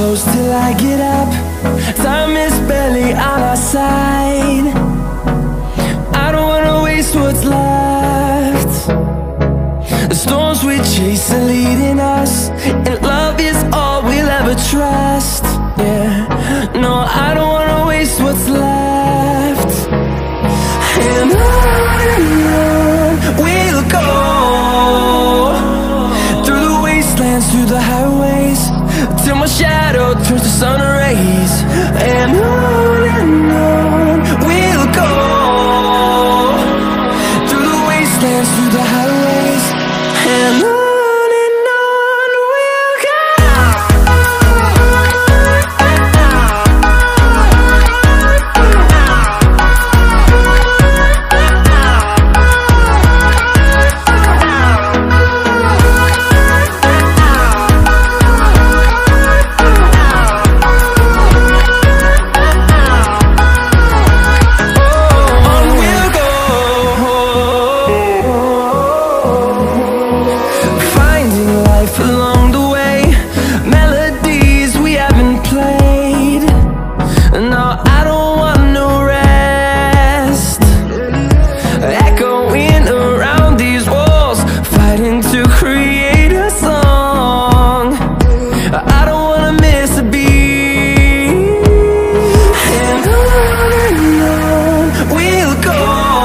close till I get up. Time is barely on our side. I don't wanna waste what's left. The storms we chase are leading us, and love is all we'll ever trust. Yeah, no, I don't wanna waste what's left. And on we'll go, through the wastelands, through the highways, till my shadow turns to sun rays. And on we'll go, through the wastelands, through the highways, and on we'll go. Along the way, melodies we haven't played. No, I don't want no rest. Echoing around these walls, fighting to create a song. I don't wanna miss a beat. And on we'll go,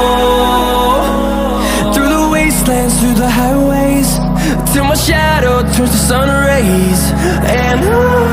through the wastelands, through the highways, till my shadow turns to sun rays. And on